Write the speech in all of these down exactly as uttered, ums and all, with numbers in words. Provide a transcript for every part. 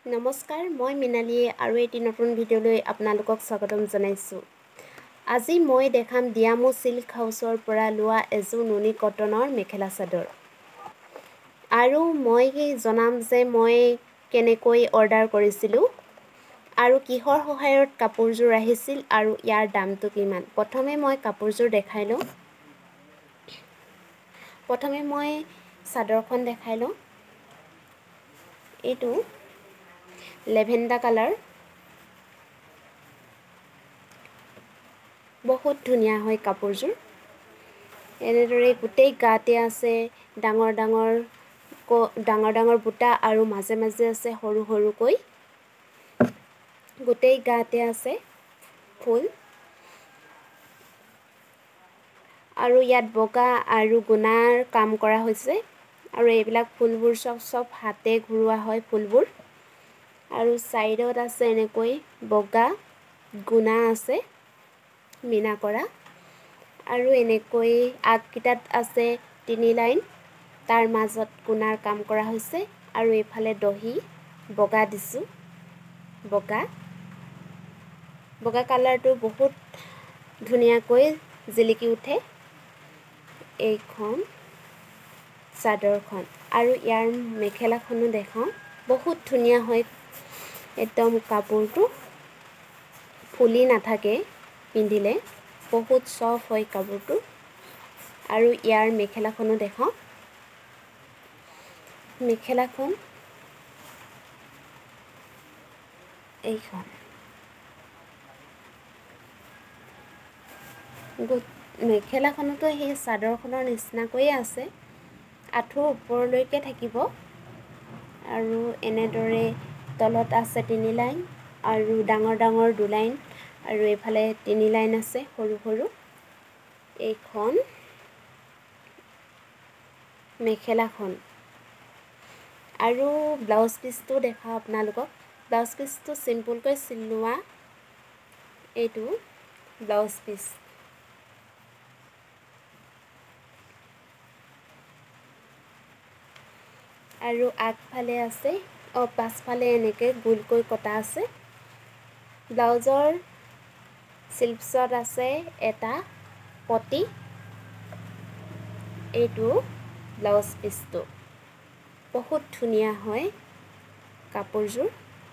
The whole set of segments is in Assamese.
নমস্কাৰ, মই মিনালীয়ে আৰু এটি নতুন ভিডিঅ'লৈ আপোনালোকক স্বাগতম জনাইছোঁ। আজি মই দেখাম দিয়ামো চিল্ক হাউচৰ পৰা লোৱা এযোৰ নুনি কটনৰ মেখেলা চাদৰ। আৰু মই জনাম যে মই কেনেকৈ অৰ্ডাৰ কৰিছিলোঁ আৰু কিহৰ সহায়ত কাপোৰযোৰ আহিছিল আৰু ইয়াৰ দামটো কিমান। প্ৰথমে মই কাপোৰযোৰ দেখাই লওঁ। প্ৰথমে মই চাদৰখন দেখাই লওঁ। এইটো লেভেণ্ডাৰ কালাৰ, বহুত ধুনীয়া হয় কাপোৰযোৰ। এনেদৰে গোটেই গাতে আছে ডাঙৰ ডাঙৰ ডাঙৰ ডাঙৰ বুটা আৰু মাজে মাজে আছে সৰু সৰুকৈ। গোটেই গাতে আছে ফুল আৰু ইয়াত বগা আৰু গুণাৰ কাম কৰা হৈছে। আৰু এইবিলাক ফুলবোৰ চব চব হাতে ঘূৰোৱা হয় ফুলবোৰ। আৰু চাইডত আছে এনেকৈ বগা গুণা আছে মীনা কৰা। আৰু এনেকৈ আগকেইটাত আছে তিনি লাইন, তাৰ মাজত গুণাৰ কাম কৰা হৈছে। আৰু এইফালে দহি বগা দিছোঁ, বগা বগা কালাৰটো বহুত ধুনীয়াকৈ জিলিকি উঠে এইখন চাদৰখন। আৰু ইয়াৰ মেখেলাখনো দেখাওঁ, বহুত ধুনীয়া হয় একদম। কাপোৰটো ফুলি নাথাকে পিন্ধিলে, বহুত চফ্ট হয় কাপোৰটো। আৰু ইয়াৰ মেখেলাখনো দেখাওঁ। মেখেলাখন এইখন মেখেলাখনতো সেই চাদৰখনৰ নিচিনাকৈয়ে আছে, আঁঠুৰ ওপৰলৈকে থাকিব। আৰু এনেদৰে তলত আছে তিনি লাইন আৰু ডাঙৰ ডাঙৰ দুলাইন, আৰু এইফালে তিনি লাইন আছে সৰু সৰু। এইখন মেখেলাখন। আৰু ব্লাউজ পিচটো দেখাওঁ আপোনালোকক। ব্লাউজ পিচটো চিম্পুলকৈ চিলোৱা, এইটো ব্লাউজ পিচ। আৰু আগফালে আছে অঁ পাছফালে এনেকৈ গোলকৈ কটা আছে। ব্লাউজৰ চিলপছত আছে এটা পটি। এইটো ব্লাউজ পিচটো, বহুত ধুনীয়া হয় কাপোৰযোৰ।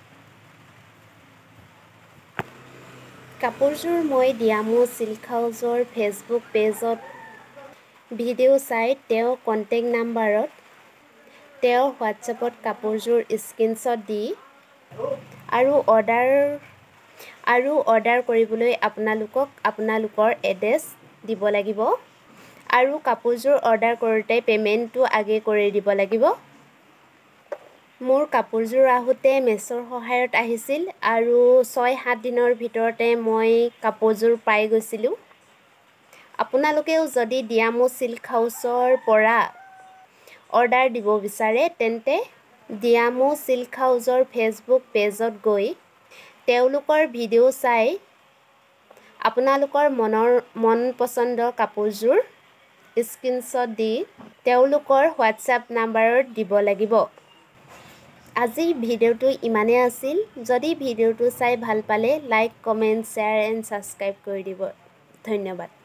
কাপোৰযোৰ মই দিয়ামো চিল্ক হাউচৰ ফেচবুক পেজত ভিডিঅ' চাই তেওঁৰ কণ্টেক্ট নাম্বাৰত তেওঁৰ হোৱাটছএপত কাপোৰযোৰ স্ক্ৰীনশ্বট দি আৰু অৰ্ডাৰ আৰু অৰ্ডাৰ কৰিবলৈ আপোনালোকক আপোনালোকৰ এড্ৰেছ দিব লাগিব। আৰু কাপোৰযোৰ অৰ্ডাৰ কৰোঁতে পে'মেণ্টটো আগে কৰি দিব লাগিব। মোৰ কাপোৰযোৰ আহোঁতে মেছ'ৰ সহায়ত আহিছিল আৰু ছয় সাত দিনৰ ভিতৰতে মই কাপোৰযোৰ পাই গৈছিলোঁ। আপোনালোকেও যদি দিয়ামো চিল্ক হাউচৰ পৰা অৰ্ডাৰ দিব বিচাৰে তেন্তে দিয়ামো চিল্ক হাউচৰ ফেচবুক পেজত গৈ তেওঁলোকৰ ভিডিঅ' চাই আপোনালোকৰ মনৰ মন পচন্দৰ কাপোৰযোৰ স্ক্ৰীনশ্বট দি তেওঁলোকৰ হোৱাটছএপ নাম্বাৰত দিব লাগিব। আজিৰ ভিডিঅ'টো ইমানেই আছিল। যদি ভিডিঅ'টো চাই ভাল পালে like, comment, share and subscribe কৰি দিব। ধন্যবাদ।